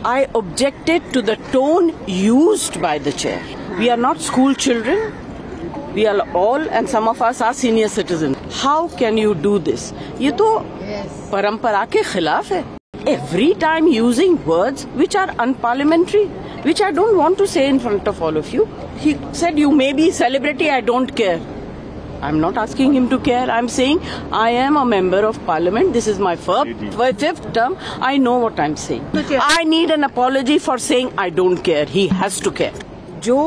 I objected to the tone used by the chair. We are not school children. We are all, and some of us are senior citizens. How can you do this? ये तो परंपरा के खिलाफ है. Every time using words which are unparliamentary, which I don't want to say in front of all of you. He said, you may be celebrity, I don't care. I'm not asking him to care. I'm saying I am a member of parliament. This is my fifth term. I know what I'm saying. I need an apology for saying I don't care. He has to care. जो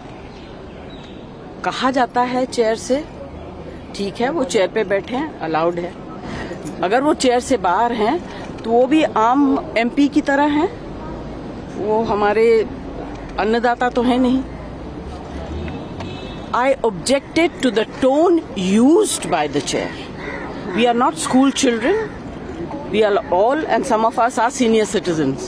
कहा जाता है chair से, ठीक है, वो chair पे बैठे हैं, अलाउड है. अगर वो चेयर से बाहर हैं तो वो भी आम एमपी की तरह हैं. वो हमारे अन्नदाता तो है नहीं. I objected to the tone used by the chair. We are not school children. We are all, and some of us are senior citizens.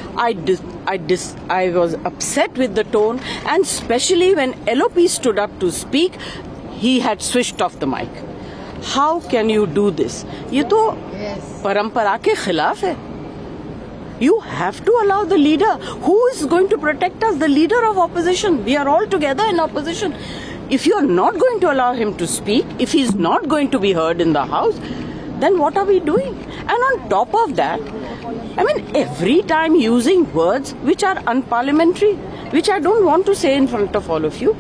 I was upset with the tone, and especially when LOP stood up to speak, he had switched off the mic. How can you do this? ये तो परंपरा के खिलाफ है. You have to allow the leader. Who is going to protect us? The leader of opposition. We are all together in opposition. If you are not going to allow him to speak, if he is not going to be heard in the house, then what are we doing? And on top of that, I mean, every time using words which are unparliamentary, which I don't want to say in front of all of you.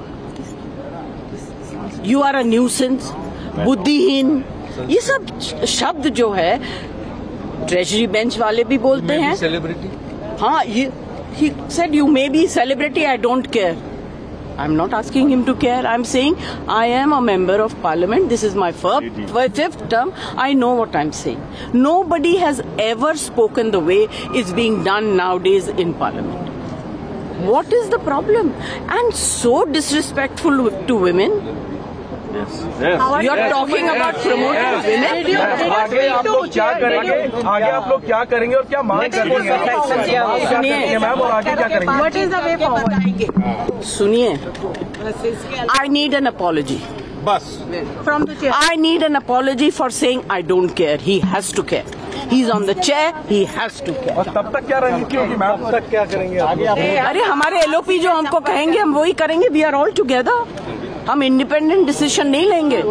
You are a nuisance, बुद्धिहीन, ये सब शब्द जो है treasury bench वाले भी बोलते हैं. हाँ, he said you may be celebrity, I don't care. I'm not asking him to care. I'm saying I am a member of parliament. This is my fifth term. I know what I'm saying. Nobody has ever spoken the way it's being done nowadays in parliament. What is the problem? And so disrespectful to women. Yes. You are talking about promoting women. आगे आप लोग क्या करेंगे? आगे आप लोग क्या करेंगे और क्या मांग करेंगे? सुनिए मैम, और आगे क्या करेंगे? What is the way forward? सुनिए, I need an apology. बस. From the chair. I need an apology for saying I don't care. He has to care. He's on the chair. He has to care. और तब तक क्या रणनीति होगी ma'am? तब तक क्या करेंगे? अरे हमारे LOP जो हमको कहेंगे हम वही करेंगे. We are all together. हम इंडिपेंडेंट डिसीजन नहीं लेंगे.